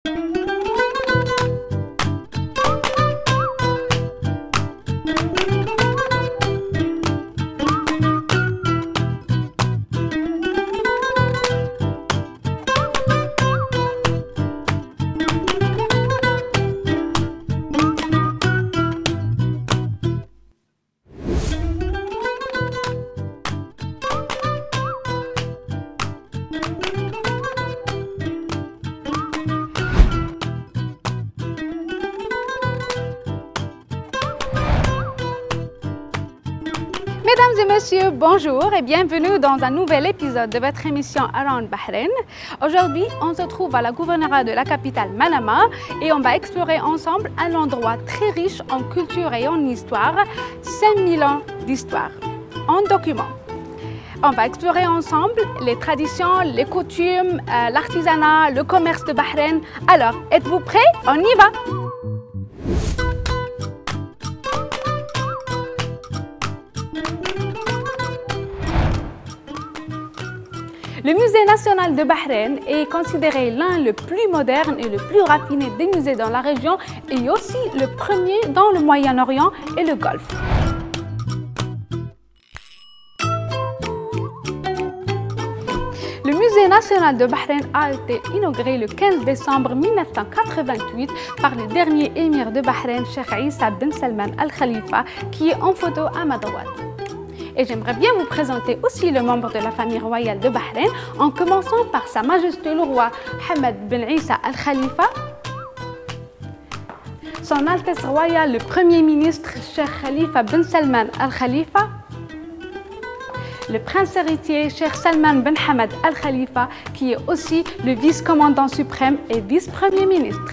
Mesdames et messieurs, bonjour et bienvenue dans un nouvel épisode de votre émission Around Bahreïn. Aujourd'hui, on se trouve à la gouvernorat de la capitale Manama et on va explorer ensemble un endroit très riche en culture et en histoire, 5000 ans d'histoire, en documents. On va explorer ensemble les traditions, les coutumes, l'artisanat, le commerce de Bahreïn. Alors, êtes-vous prêts? On y va! Le musée national de Bahreïn est considéré l'un des plus modernes et le plus raffiné des musées dans la région et aussi le premier dans le Moyen-Orient et le Golfe. Le musée national de Bahreïn a été inauguré le 15 décembre 1988 par le dernier émir de Bahreïn, Cheikh Issa Ben Salman Al Khalifa, qui est en photo à ma droite. Et j'aimerais bien vous présenter aussi le membre de la famille royale de Bahreïn, en commençant par Sa Majesté le roi Hamad Ben Issa Al Khalifa, Son Altesse royale le Premier ministre Cheikh Khalifa Ben Salman Al Khalifa, le prince héritier Cheikh Salman Ben Hamad Al Khalifa, qui est aussi le vice-commandant suprême et vice-premier ministre.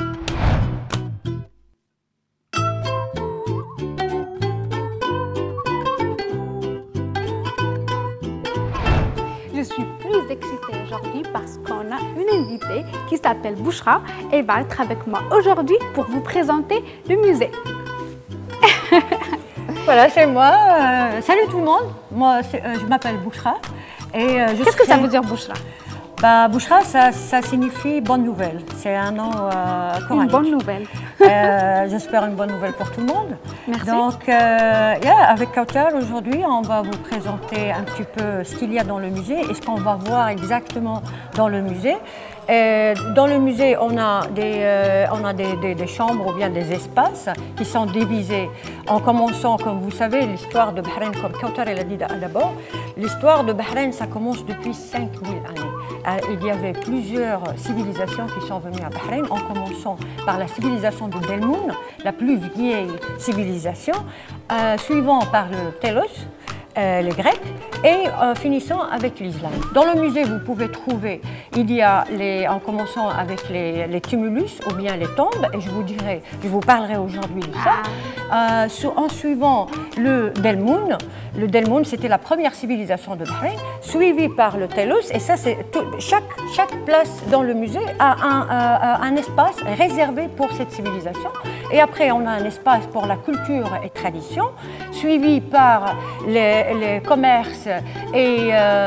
Je suis plus excitée aujourd'hui parce qu'on a une invitée qui s'appelle Bouchra et va être avec moi aujourd'hui pour vous présenter le musée. Voilà, c'est moi. Salut tout le monde. Moi, je m'appelle Bouchra. Qu'est-ce que ça veut dire Bouchra? Bouchra, ça signifie bonne nouvelle. C'est un nom coranique. Une bonne nouvelle. J'espère une bonne nouvelle pour tout le monde. Merci. Donc, avec Kautar, aujourd'hui, on va vous présenter un petit peu ce qu'il y a dans le musée et ce qu'on va voir exactement dans le musée. Dans le musée, on a des chambres ou bien des espaces qui sont divisés en commençant, comme vous savez, l'histoire de Bahreïn, comme Kautar l'a dit d'abord. L'histoire de Bahreïn, ça commence depuis 5000 années. Il y avait plusieurs civilisations qui sont venues à Bahreïn, en commençant par la civilisation de Delmoun, la plus vieille civilisation, suivant par le Telos, les Grecs, et finissant avec l'islam. Dans le musée, vous pouvez trouver, il y a, en commençant avec les tumulus ou bien les tombes, et je vous parlerai aujourd'hui de ça, en suivant le Delmoun. Le Delmoun, c'était la première civilisation de Bahreïn, suivie par le Telos, et ça, c'est chaque place dans le musée a un espace réservé pour cette civilisation. Et après, on a un espace pour la culture et tradition, suivi par les commerces et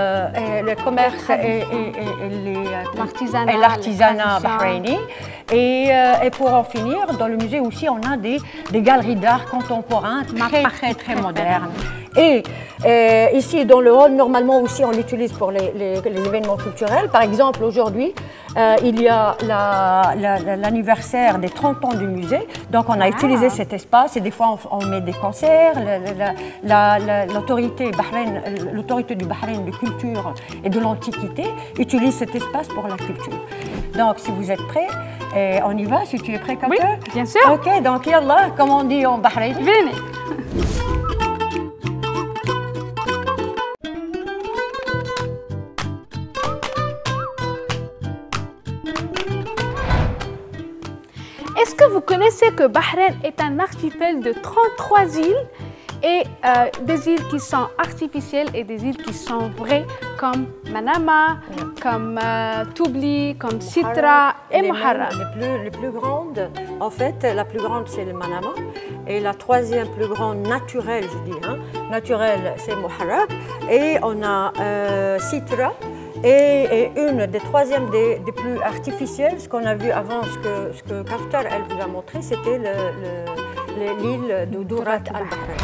l'artisanat bahreïni. Et pour en finir, dans le musée aussi, on a des galeries d'art contemporain très modernes. Et ici, dans le hall, normalement aussi, on l'utilise pour les événements culturels. Par exemple, aujourd'hui, il y a l'anniversaire des 30 ans du musée. Donc, on a utilisé cet espace et des fois, on met des concerts. L'autorité du Bahreïn de culture et de l'Antiquité utilise cet espace pour la culture. Donc, si vous êtes prêts, on y va, si tu es prêt, Kautar? Oui, bien sûr. Ok, donc, yallah, comme on dit en Bahreïn. Venez. Est-ce que vous connaissez que Bahreïn est un archipel de 33 îles et des îles qui sont artificielles et des îles qui sont vraies comme Manama, comme Toubli, comme Sitra et Muharraq. Les plus grandes, en fait, la plus grande c'est le Manama et la troisième plus grande naturelle, je dis, naturelle c'est Muharraq et on a Sitra et une des troisièmes des plus artificielles, ce qu'on a vu avant, ce que Kawthar elle vous a montré, c'était l'île de Dourat al-Bahrain.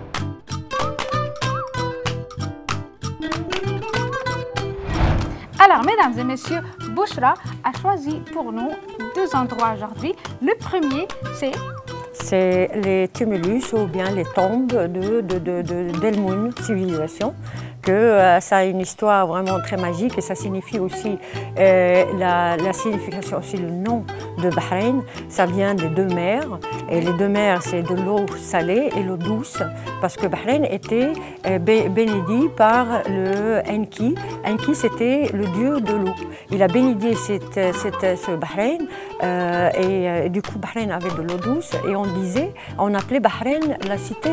Alors, mesdames et messieurs, Bouchra a choisi pour nous deux endroits aujourd'hui. Le premier, c'est les tumulus ou bien les tombes d'Elmoun, civilisation. Ça a une histoire vraiment très magique et ça signifie aussi la signification, aussi le nom de Bahreïn. Ça vient des deux mers et les deux mers c'est de l'eau salée et l'eau douce parce que Bahreïn était bénédit par le Enki. Enki c'était le dieu de l'eau. Il a bénédié ce Bahreïn et du coup Bahreïn avait de l'eau douce et on appelait Bahreïn la cité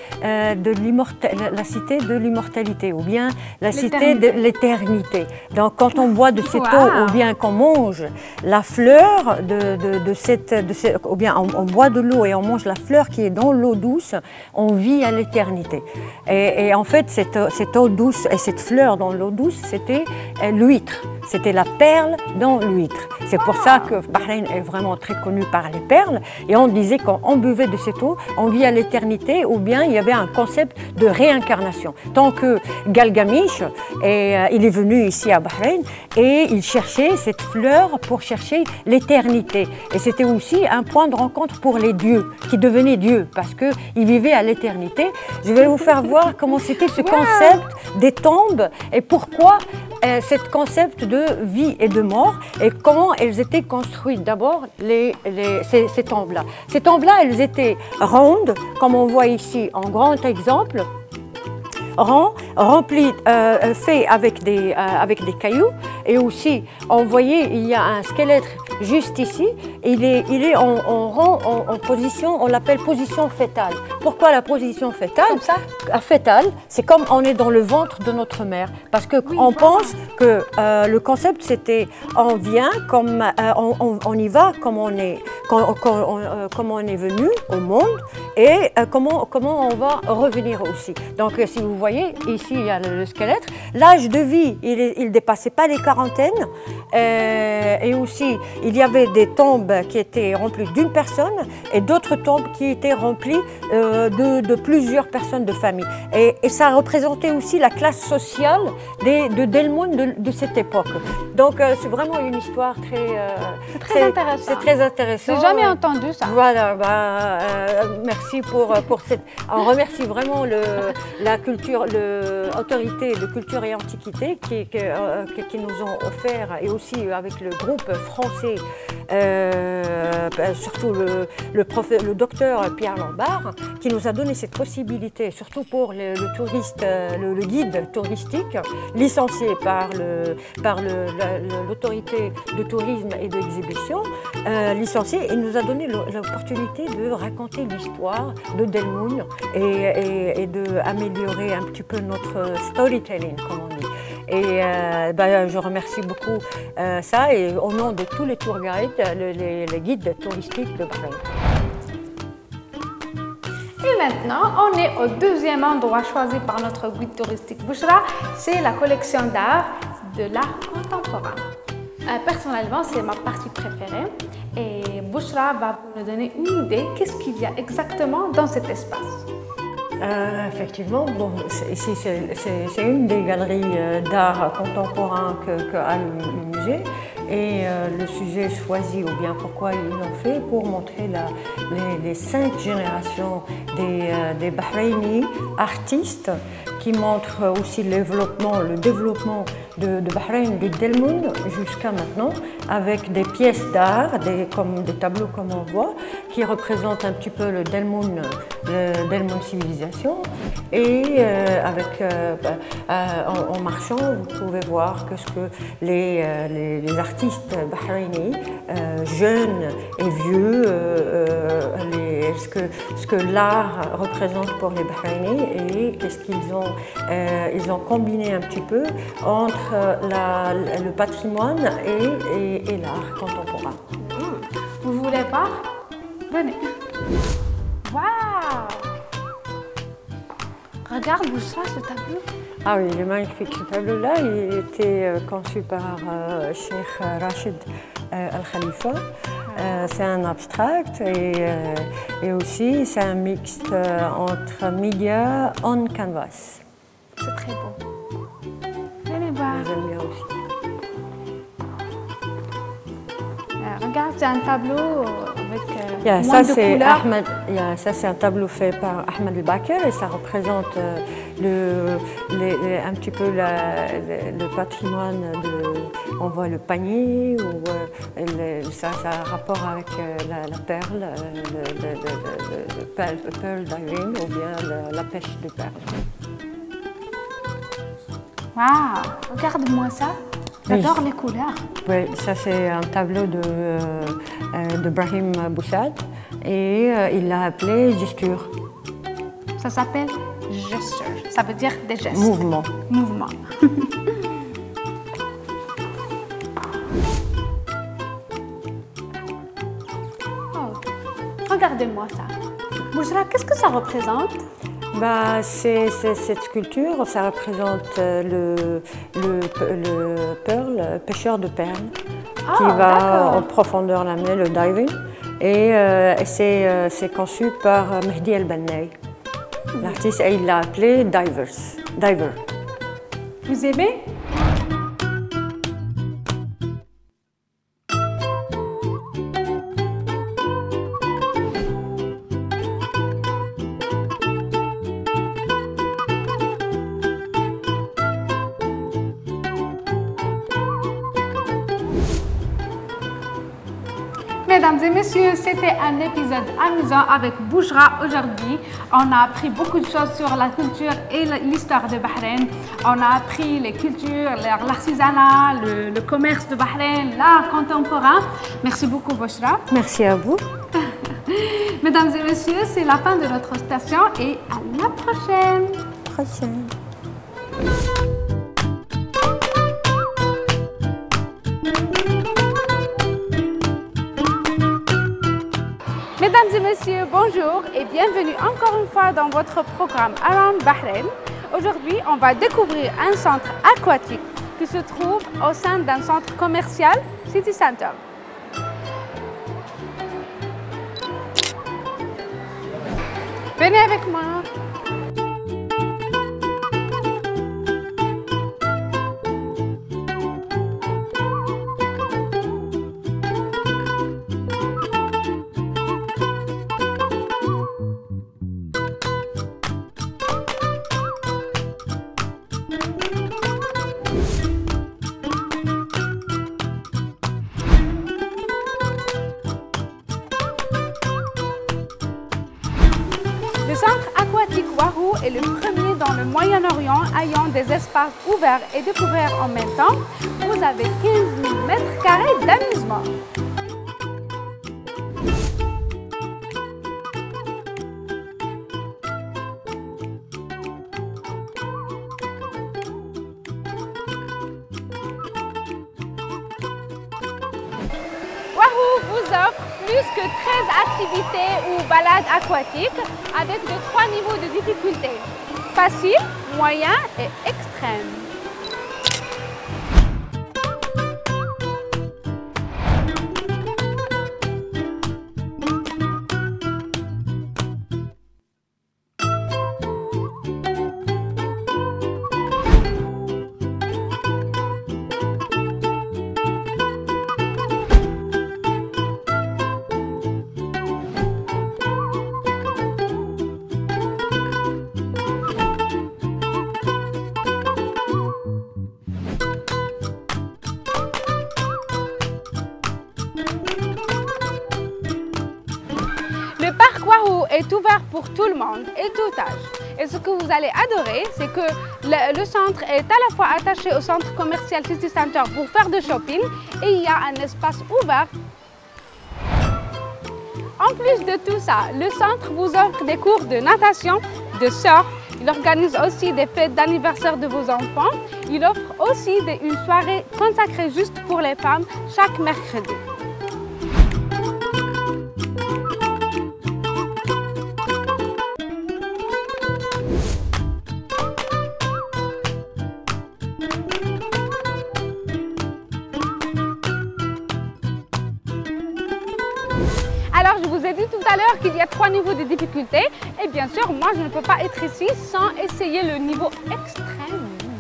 de l'immortalité ou bien la cité de l'éternité. Donc quand on boit de cette eau ou bien qu'on mange la fleur ou bien on boit de l'eau et on mange la fleur qui est dans l'eau douce, on vit à l'éternité. Et en fait cette eau douce et cette fleur dans l'eau douce, c'était l'huître. C'était la perle dans l'huître. C'est pour ça que Bahreïn est vraiment très connu par les perles. Et on disait quand on buvait de cette eau, on vit à l'éternité ou bien il y avait un concept de réincarnation. Tant que Galgamish, il est venu ici à Bahreïn et il cherchait cette fleur pour chercher l'éternité. Et c'était aussi un point de rencontre pour les dieux, qui devenaient dieux parce qu'ils vivaient à l'éternité. Je vais vous faire voir comment c'était ce concept des tombes et pourquoi ce concept de vie et de mort et comment elles étaient construites. D'abord, ces tombes-là. Ces tombes-là, elles étaient rondes, comme on voit ici en grand exemple, rempli, fait avec des cailloux. Et aussi, on voyait, il y a un squelette juste ici. Il est en position, on l'appelle position fétale. Pourquoi la position fétale? Comme ça? Fétale, c'est comme on est dans le ventre de notre mère. Parce que on pense que le concept c'était on vient comme on y va comme on est venu au monde et comment on va revenir aussi. Donc si vous voyez ici il y a le squelette. L'âge de vie il dépassait pas les quarantaines et aussi il y avait des tombes qui étaient remplies d'une personne et d'autres tombes qui étaient remplies de plusieurs personnes de famille. Et ça représentait aussi la classe sociale d'Elmoun de cette époque. Donc c'est vraiment une histoire très intéressante. C'est très intéressant. J'ai jamais entendu ça. Voilà, merci pour cette. On remercie vraiment l'autorité de culture et antiquité qui nous ont offert et aussi avec le groupe français, surtout le docteur Pierre Lombard, qui nous a donné cette possibilité, surtout pour le touriste, le guide touristique, licencié par l'autorité de tourisme et d'exhibition, licencié, et nous a donné l'opportunité de raconter l'histoire de Delmoun et d'améliorer un petit peu notre storytelling, comme on dit. Et je remercie beaucoup ça et au nom de tous les tour guides, les guides touristiques de Bahreïn. Et maintenant, on est au deuxième endroit choisi par notre guide touristique Bouchra, c'est la collection d'art de l'art contemporain. Personnellement, c'est ma partie préférée et Bouchra va vous donner une idée qu'est-ce qu'il y a exactement dans cet espace. Effectivement, bon, ici c'est une des galeries d'art contemporain qu'a le musée et le sujet choisi ou bien pourquoi ils l'ont fait pour montrer les 5 générations des Bahreïnis artistes qui montrent aussi le développement de Bahreïn, du Delmoun jusqu'à maintenant, avec des pièces d'art, comme des tableaux comme on voit, qui représentent un petit peu le Delmoun civilisation. Et en marchant, vous pouvez voir que ce que les artistes bahreïnis, jeunes et vieux, ce que l'art représente pour les Bahreïnis et qu'est-ce ils ont combiné un petit peu entre le patrimoine et l'art contemporain. Vous voulez voir? Venez. Waouh! Regarde Bouchra, ce tableau. Ah oui, il est magnifique. Ce tableau-là, il était conçu par Cheikh Rachid Al-Khalifa. C'est un abstract et aussi c'est un mixte entre médias on canvas. C'est très beau. Venez voir. J'aime bien aussi. Regarde, c'est un tableau avec moins ça, de couleurs. Ça, c'est un tableau fait par Ahmed El-Bakr et ça représente un petit peu le patrimoine. On voit le panier, ça a rapport avec la perle, le pearl diving ou bien la pêche de perles. Waouh, regarde-moi ça. J'adore les couleurs. Oui, ça c'est un tableau de Brahim Boussad et il l'a appelé gesture. Ça s'appelle gesture. Ça veut dire des gestes. Mouvement. Mouvement. Oh. Regardez-moi ça. Bouchra, qu'est-ce que ça représente? Bah, cette sculpture, ça représente le pearl, pêcheur de perles, qui va en profondeur l'amener, le diving. Et c'est conçu par Mehdi El-Bannai. L'artiste, il l'a appelé Diver. Vous aimez? Mesdames et messieurs, c'était un épisode amusant avec Bouchra aujourd'hui. On a appris beaucoup de choses sur la culture et l'histoire de Bahreïn. On a appris les cultures, l'artisanat, le commerce de Bahreïn, l'art contemporain. Merci beaucoup Bouchra. Merci à vous. Mesdames et messieurs, c'est la fin de notre station et à la prochaine. Mesdames et messieurs, bonjour et bienvenue encore une fois dans votre programme Around Bahreïn. Aujourd'hui, on va découvrir un centre aquatique qui se trouve au sein d'un centre commercial City Center. Venez avec moi. Le centre aquatique Wahoo est le premier dans le Moyen-Orient ayant des espaces ouverts et découverts en même temps. Vous avez 15 000 mètres carrés d'amusement. Wahoo vous offre plus que 13 activités ou balades aquatiques avec de 3 niveaux de difficulté, facile, moyen et extrême. Le parc Wahoo est ouvert pour tout le monde et tout âge. Et ce que vous allez adorer, c'est que le centre est à la fois attaché au centre commercial City Center pour faire du shopping et il y a un espace ouvert. En plus de tout ça, le centre vous offre des cours de natation, de surf. Il organise aussi des fêtes d'anniversaire de vos enfants. Il offre aussi une soirée consacrée juste pour les femmes chaque mercredi. à l'heure qu'il y a 3 niveaux de difficulté. Et bien sûr, moi, je ne peux pas être ici sans essayer le niveau extrême.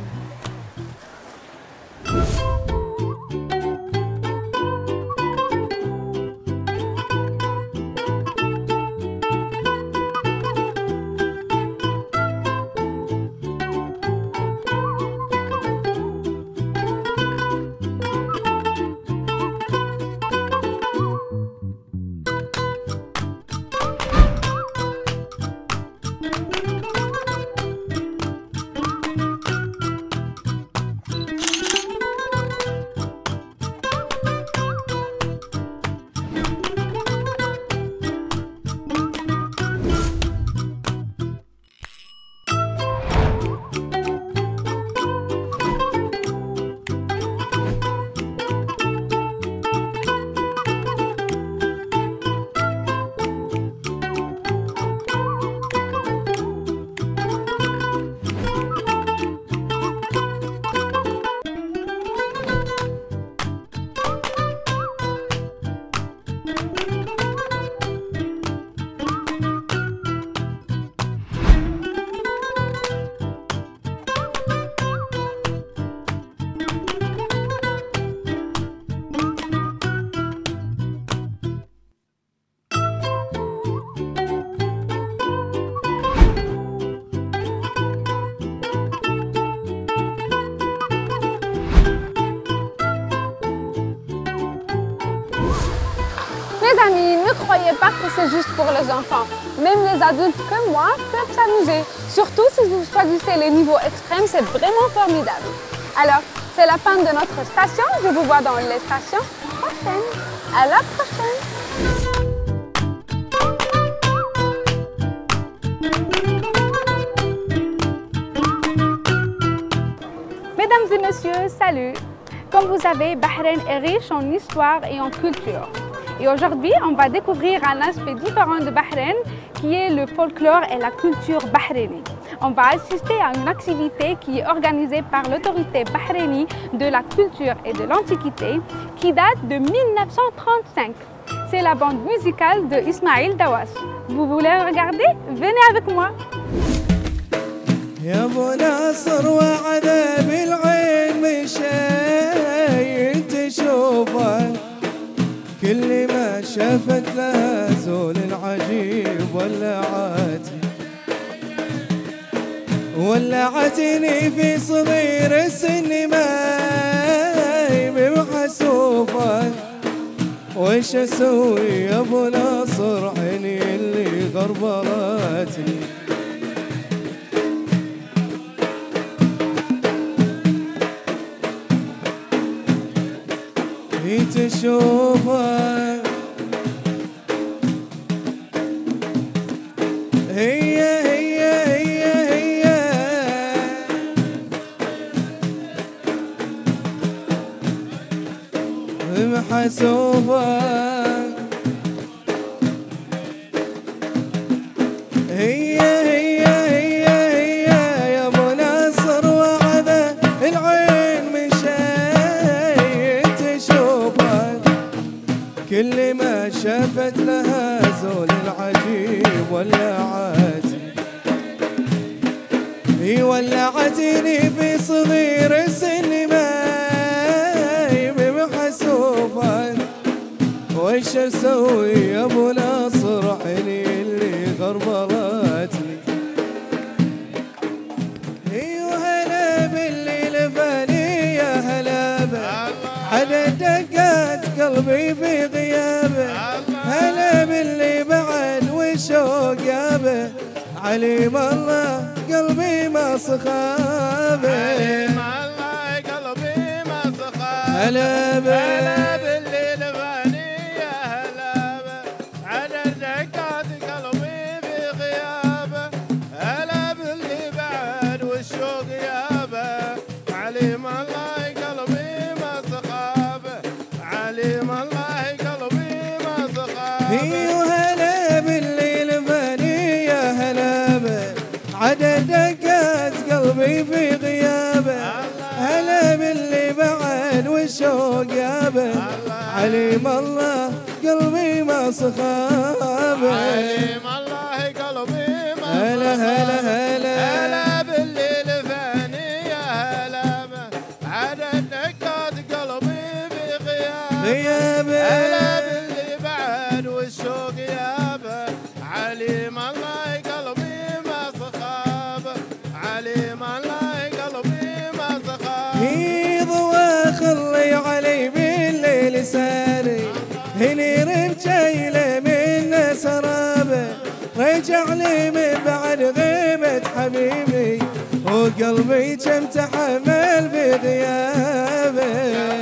Mes amis, ne croyez pas que c'est juste pour les enfants. Même les adultes comme moi peuvent s'amuser. Surtout si vous choisissez les niveaux extrêmes, c'est vraiment formidable. Alors, c'est la fin de notre station. Je vous vois dans les stations prochaines. À la prochaine! Mesdames et messieurs, salut! Comme vous savez, Bahreïn est riche en histoire et en culture. Et aujourd'hui, on va découvrir un aspect différent de Bahreïn qui est le folklore et la culture bahreïnie. On va assister à une activité qui est organisée par l'autorité bahreïnie de la culture et de l'antiquité qui date de 1935. C'est la bande musicale de Ismail Dawas. Vous voulez regarder? Venez avec moi! يا ابو ناصر وعذاب العين مشاي تشوفه كل ما شافت لها زول العجيب ولعتني في صغير السن ماي بمحسوفه وش اسوي يا ابو ناصر عيني اللي غربرتني تشوفها هي محسوفة هي يا ابو ناصر وعذا العين مشاي تشوفها كل ما شافت لها زول العجيب ولعتني في صغير السن ماي بمحسوفة وش اسوي يا ابو ناصر عيني اللي غربرتني هلا بالليل فاني يا هلا عدد دقات قلبي في غيابه هلا باللي بعد والشوق يابه عليم الله قلبي ما صخابه عليم الله قلبي ما صخابه هلا بالليل فاني يا هلا عدد دقات قلبي في غيابه هلا باللي بعد والشوق يابه عليم الله قلبي ما صخابه عليم الله قلبي ما صخابه هلا بالليل فاني يا هلا عدد دقات قلبي في غيابه هلا باللي بعد والشوق يابه عليم الله قلبي ما صخابه صخابه عليم الله قلبي ما هلا هلا هلا هلا بالليل فاني يا هلا عاد النكات قلبي بغيابه غيابه هلا باللي بعد والشوق يابه عليم الله قلبي ما صخابه عليم الله قلبي ما صخابه يضوى خلي علي بالليل ساري هني رجيله من سرابه رجع لي من بعد غيبة حبيبي وقلبي كم تحمل في غيابه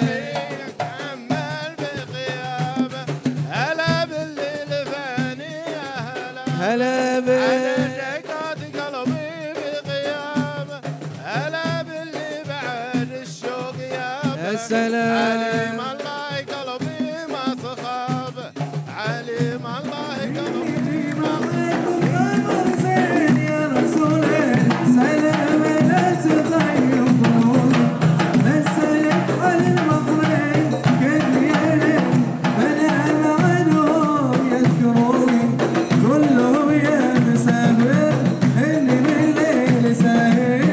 يتحمل بغيابه هلا بالليل فاني يا هلا هلا بك على دقات قلبي بغيابه هلا باللي بعد الشوق يابه يا سلام عليم الله قلبي ما صخابه عليم الله قلبي ما زين يا رسول سلام لا تغيبون نسألك على المغرب كثير بنام عنهم يذكروني كلهم يا مسافر اني بالليل ساهر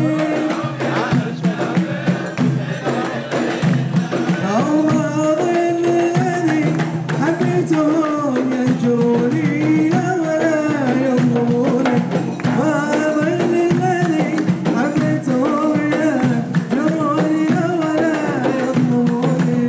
أمراض الذي حبيتهم يهجروني ولا يضروني أمراض الذي حبيتهم يهجروني ولا يضروني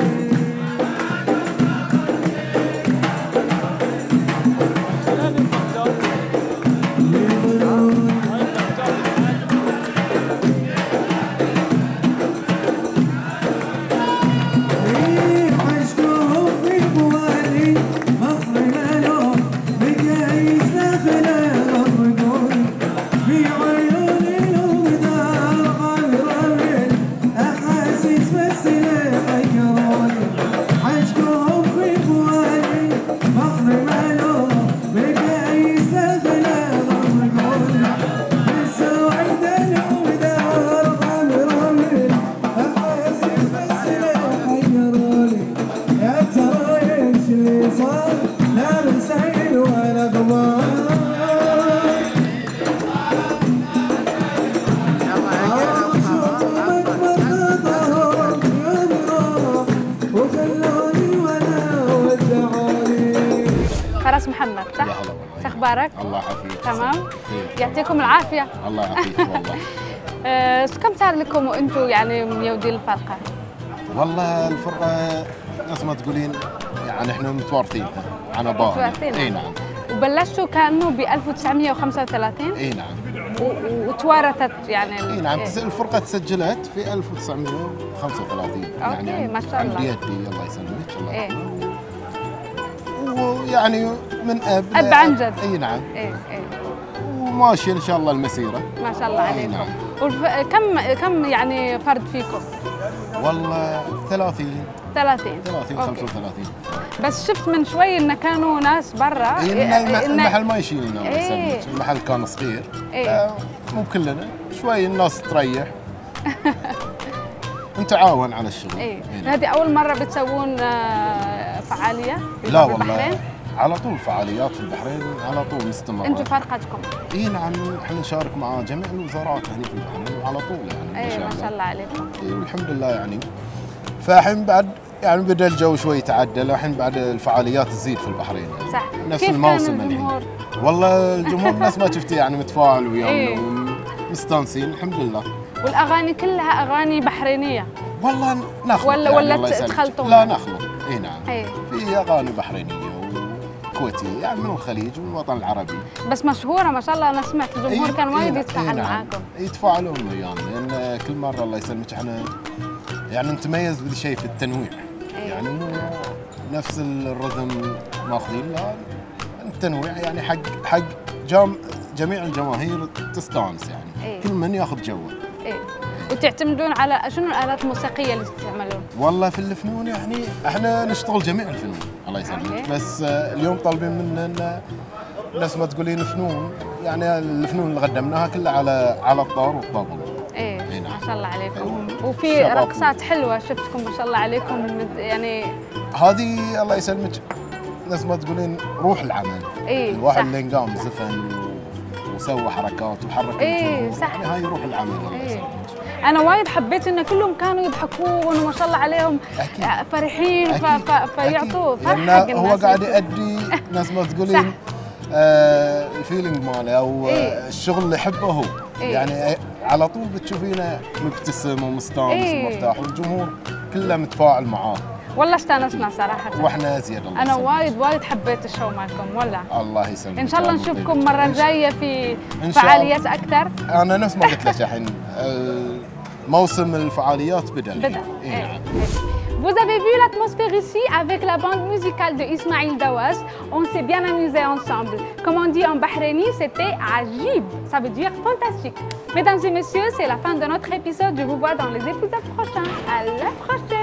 عشقهم في بوادي بحر الألوم بقايس داخل الرجول في عيوني الوداع غامرة من أحاسيس بس يحيروني عشقهم في بوادي بحر الألوم بقايس داخل الرجول بالسوعد الوداع غامرة من أحاسيس بس يحيروني يا ترى ايش اللي صار لا رسائل ولا اخبار شوفك مرتضاهم يوم راح وخلوني ولا ودعوني فراس محمد صح؟ يا هلا والله. شو اخبارك؟ الله يعافيك. تمام؟ بخير. يعطيكم العافية. الله يعافيك والله. كم صار لكم وانتم يعني ميودين الفرقة؟ والله الفرقة نفس ما تقولين يعني احنا متوارثينها عن ابائنا. متوارثينها. اي نعم. وبلشتوا كانوا ب 1935 اي نعم. وتوارثت يعني اي نعم. إيه. الفرقة تسجلت في 1935 أوكي، ما شاء الله. عند جدي الله يسلمك الله إيه. يرحمه. ويعني من اب أب عن جد. اي نعم. ايه ايه وماشية ان شاء الله المسيرة. ما شاء الله عليكم. نعم. كم يعني فرد فيكم؟ والله 30 30 30 أوكي. 35. بس شفت من شوي ان كانوا ناس برا المحل ما يشيلنا الله إيه. يسلمك، المحل كان صغير. إيه. مو كلنا شوي الناس تريح نتعاون على الشغل. ايه نعم. هذه اول مره بتسوون فعاليه في لا البحرين؟ والله على طول فعاليات في البحرين على طول مستمرة. انتم فرقتكم؟ اي نعم احنا نشارك مع جميع الوزارات هنا في البحرين وعلى طول يعني ايه ما شاء الله عليكم. إيه والحمد لله يعني. فالحين بعد يعني بدا الجو شوي يتعدل، الحين بعد الفعاليات تزيد في البحرين يعني. صح. نفس كيف الموسم كان الجمهور؟ الحين. والله الجمهور الناس ما شفتي يعني متفاعل ويانا إيه. ومستانسين الحمد لله. والاغاني كلها اغاني بحرينيه والله نخلط ولا يعني ولا الله يسلمك. تخلطون؟ لا نخلط. اي نعم. ايه في اغاني بحرينيه وكويتيه يعني من الخليج والوطن العربي. بس مشهوره ما شاء الله. انا سمعت الجمهور كان وايد يتفاعل نعم. معاكم. يتفاعلون ويانا لان كل مره الله يسلمك احنا يعني نتميز بشيء في التنويع. إيه. يعني مو نفس الرذم ماخذين، لا التنويع يعني حق جميع الجماهير تستانس يعني. إيه. كل من ياخذ جوه. ايه وتعتمدون على شنو الالات الموسيقيه اللي تستعملون؟ والله في الفنون يعني احنا نشتغل جميع الفنون الله يسلمك. أوكي. بس اليوم طالبين منا ان نفس ما تقولين فنون يعني الفنون اللي قدمناها كلها على الطار والطبل. ايه إيه نعم. ما شاء الله عليكم. أيوة. وفي شباب. رقصات حلوه شفتكم ما شاء الله عليكم يعني. هذه الله يسلمك نفس ما تقولين روح العمل. إيه الواحد صح. اللي قام زفن وسوى حركات وحرك إيه الجمهور. صح. يعني هاي روح العمل. إيه. أنا وايد حبيت إن كلهم كانوا يضحكون وما شاء الله عليهم أكيد. فرحين فيعطوه فرحة لأن حق هو الناس. قاعد يأدي ناس ما تقولين الفيلينج ماله أو إيه. الشغل اللي يحبه هو. إيه. يعني على طول بتشوفينه مبتسم ومستانس إيه. ومرتاح والجمهور كله متفاعل معاه. والله استانسنا صراحة. واحنا زيادة الله أنا يسلمك. وايد حبيت الشو مالكم والله. الله يسلمك. إن شاء الله نشوفكم مرة جاية في إن شاء فعاليات أكثر. أنا نفس ما قلت لك الحين موسم الفعاليات بدأ. Eh, إيه نعم. Vous avez vu l'atmosphère ici avec la bande musicale de Ismail Dawas. On s'est bien amusé ensemble. Comme on dit en bahreïni, c'était ajib. Ça veut dire fantastique. Mesdames et messieurs, c'est la fin de notre épisode. Je vous vois dans les épisodes prochains. À la prochaine.